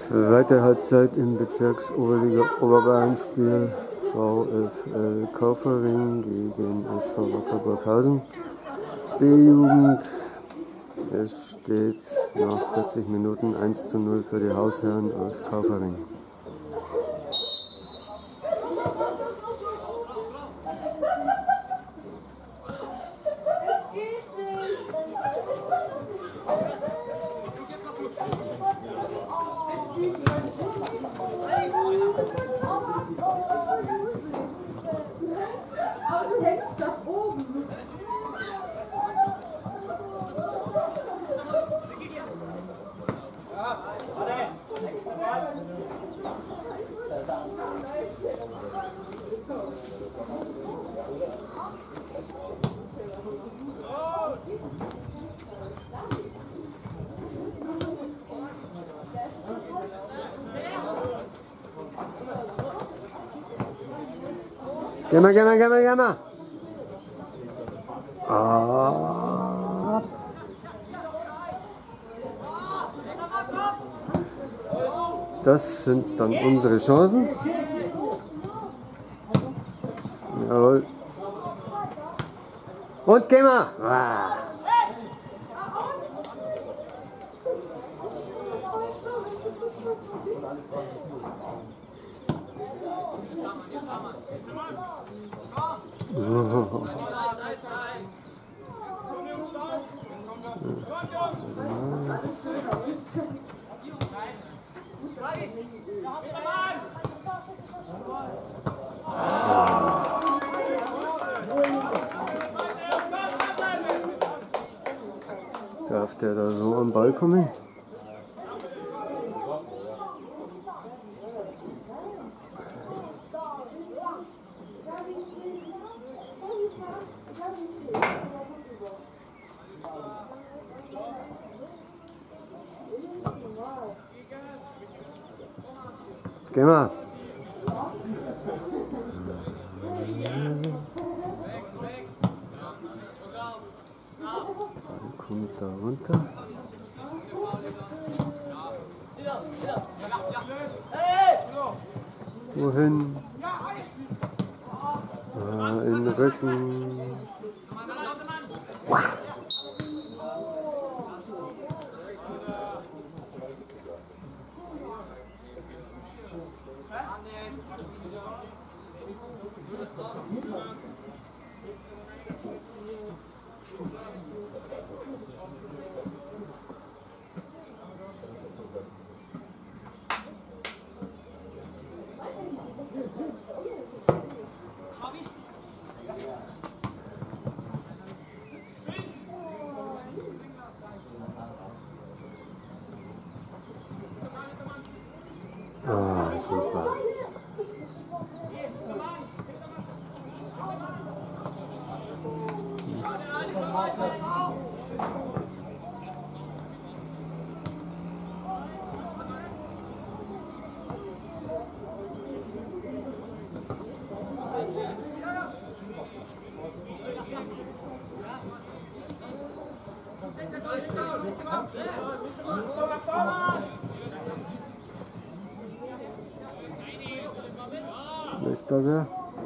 Zweite Halbzeit im Bezirksoberliga Oberbayernspiel VfL Kaufering gegen SV Wacker Burghausen. B-Jugend. Es steht nach 40 Minuten 1:0 für die Hausherren aus Kaufering. Geh mal. Ah. Das sind dann unsere Chancen. Jawohl. Und geh mal. Ah. Darf der da so am Ball kommen? Geh mal. Kommt da runter. Wohin? In den Rücken. Ah, super. Ist da wer?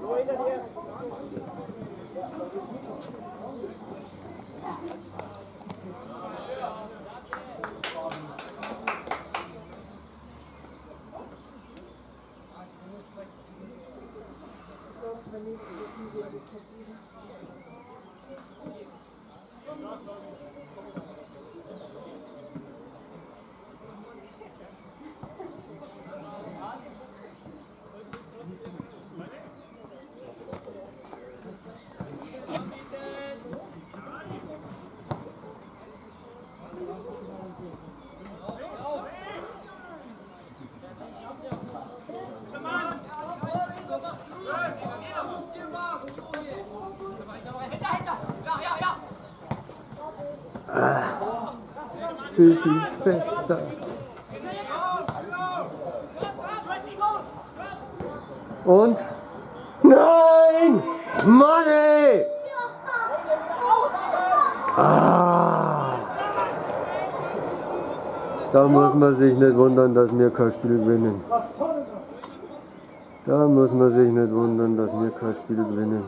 Bisschen fester. Und? Nein! Mann, ey! Ah! Da muss man sich nicht wundern, dass wir kein Spiel gewinnen. Da muss man sich nicht wundern, dass wir kein Spiel gewinnen.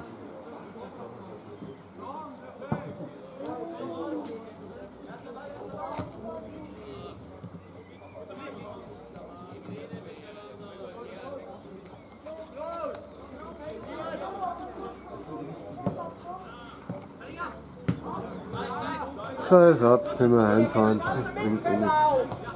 Pfeif ab, wenn wir heimfahren, das bringt eh nichts.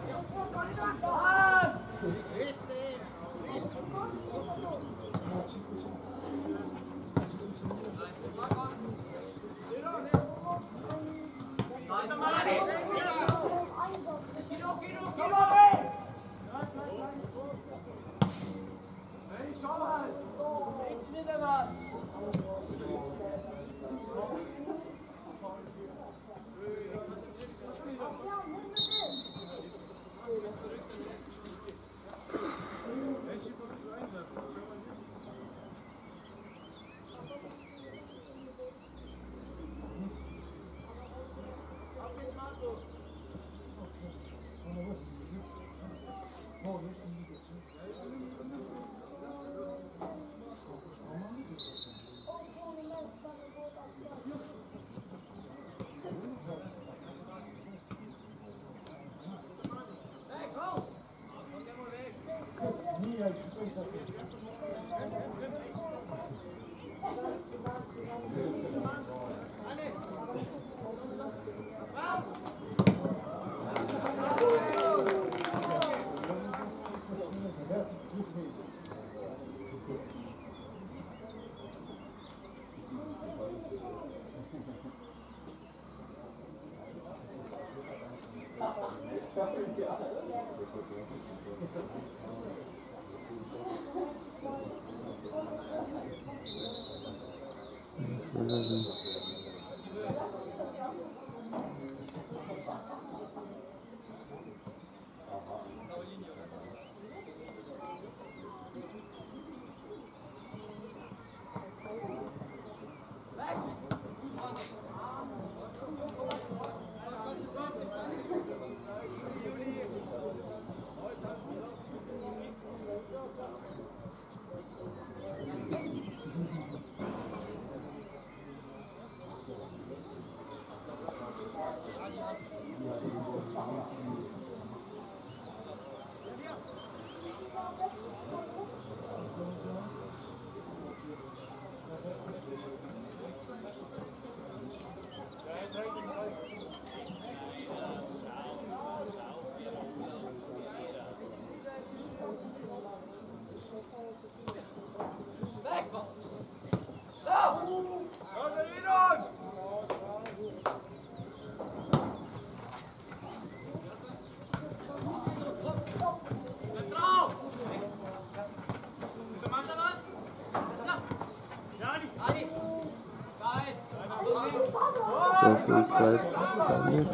So viel Zeit ist da nicht.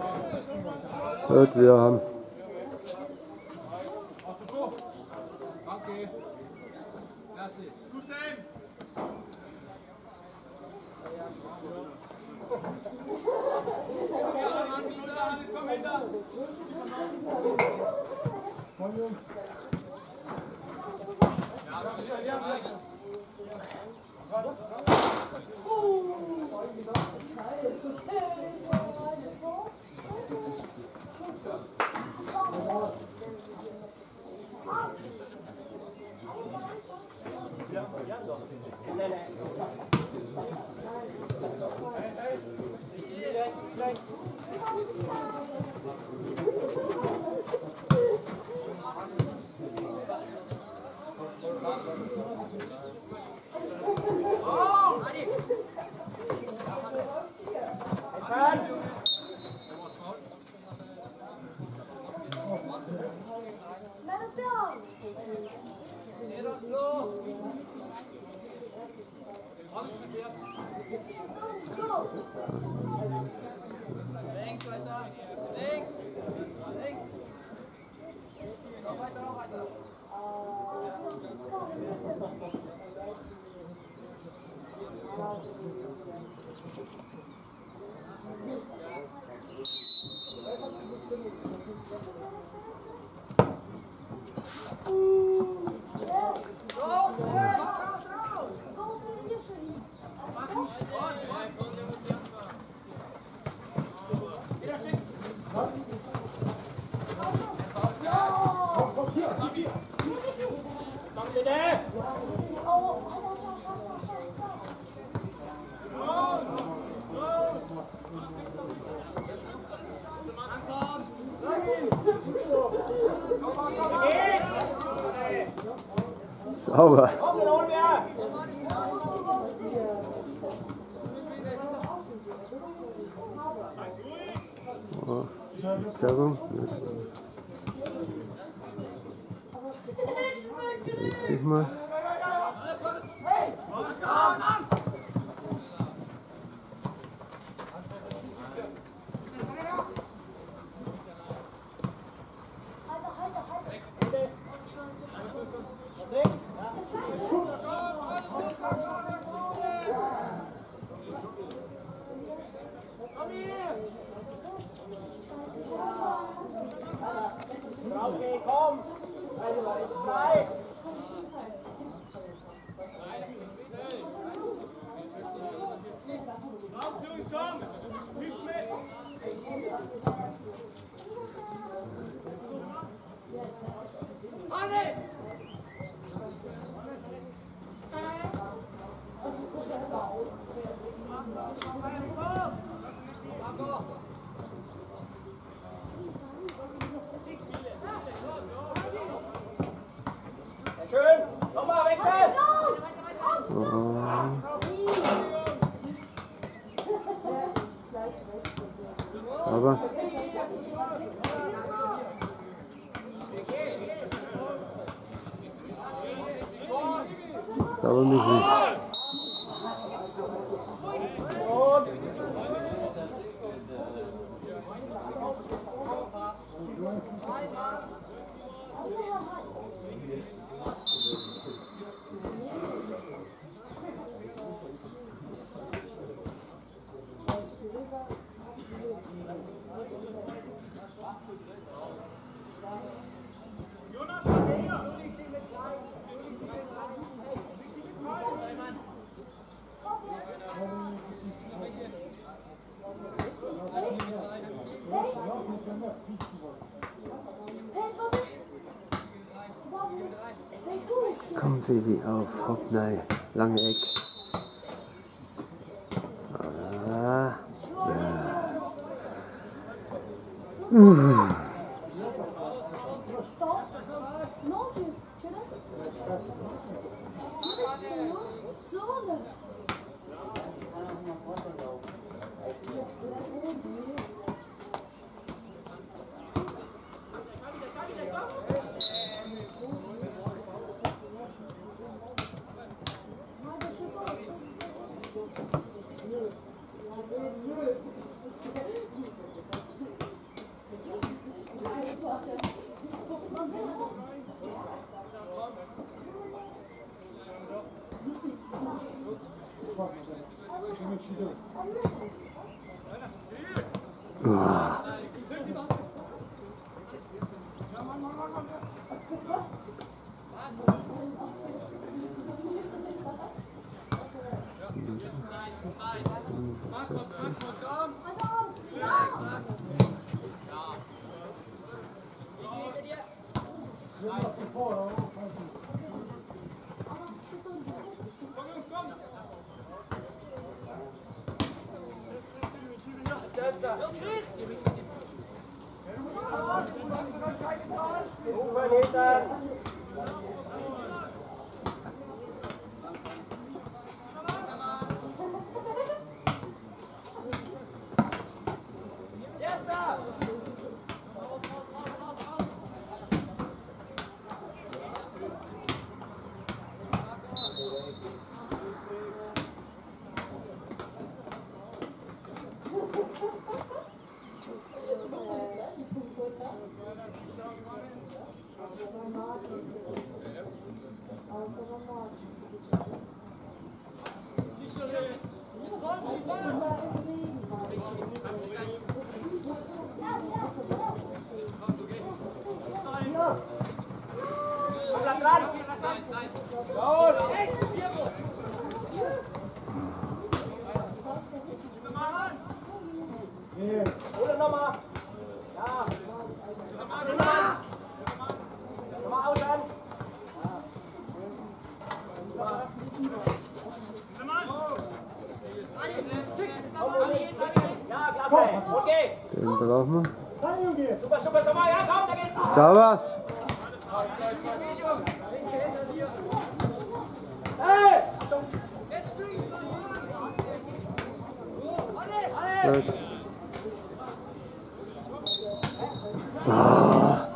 Gut, wir haben. Links, weiter. Links. Links. Noch weiter, noch weiter. Ja. Sauber. Oh, ist Zerrung? Richtig mal. Okay, komm! Zwei! Jungs, komm! Nichts mit! Hannes! Schön! Nochmal wechseln! Sauber. Sauber, Michi. Kommen Sie wie auf, hopp, nein, lange Eck. Ah, ja. dran! Los! Oder nochmal! Ja! Nochmal außen! Ja, klasse! Und geh! Den brauchen wir. Super, super, super! Ja, komm, da geht's! Sauber! Hey! Gut. Ah.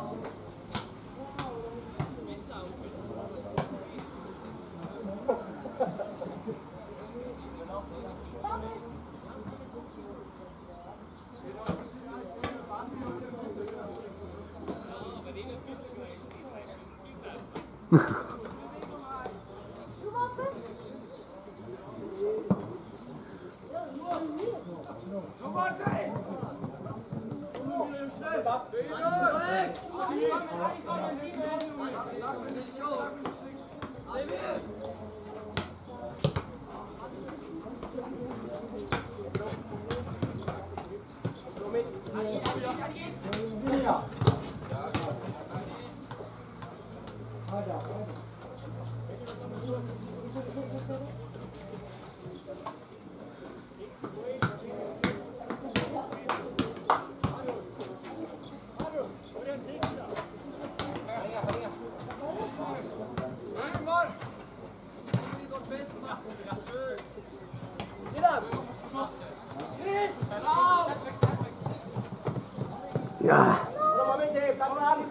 Ja. Nochmal mit dem, bleib dran!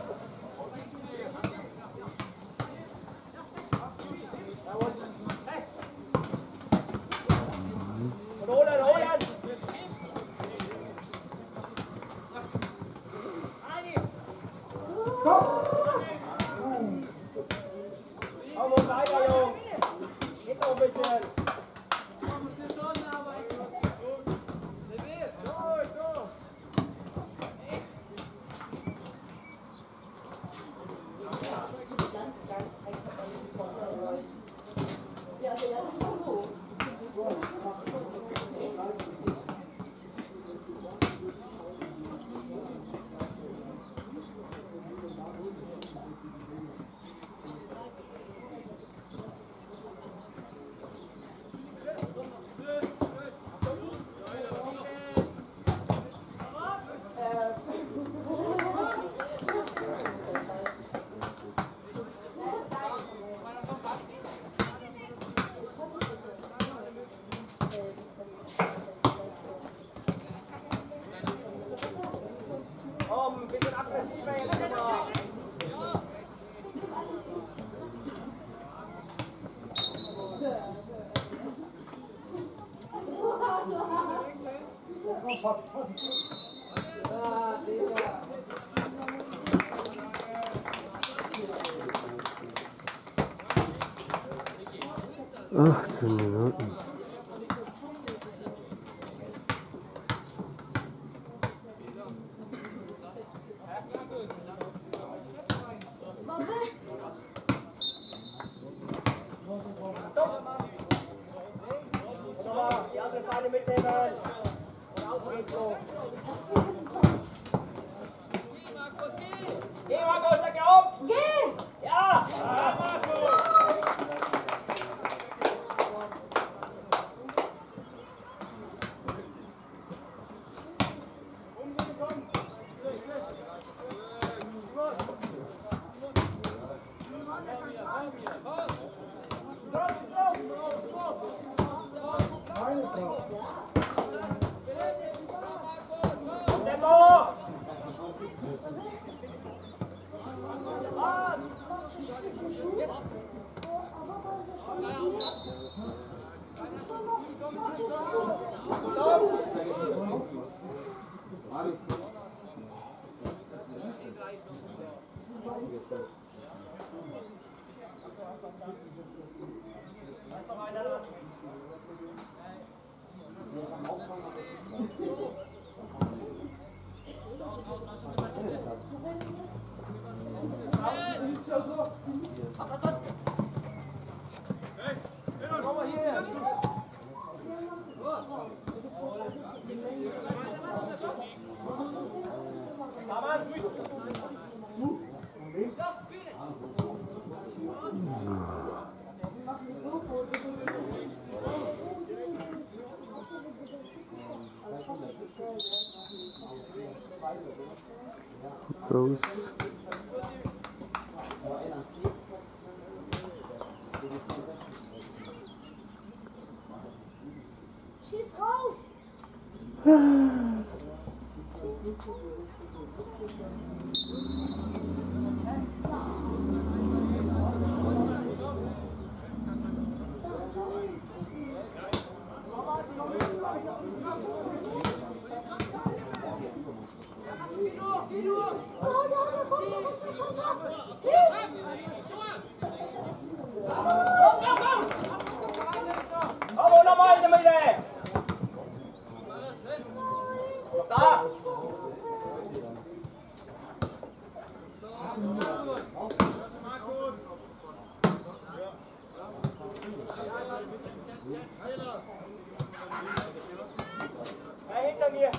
Und holen, holen! Komm und weiter, Jungs! Geht noch ein bisschen! Komm, ein bisschen aggressiver jetzt nochmal. Ja. 18 Minuten. Nochmal, die andere Seite mitnehmen. Und außen geht's los. Geh, Markus, da geh auf! Geh! Ja! Ja, Markus! Tempo! Komm mal hierher. Goes. Schieß raus! Komm, nochmal in der Mitte! Da! Ja, hinter mir!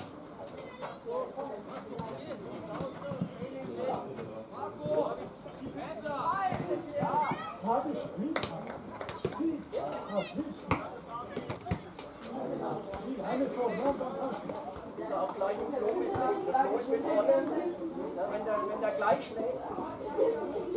Auch gleich im Floh ist, das Floh ist mit vorne. Wenn der gleich schlägt.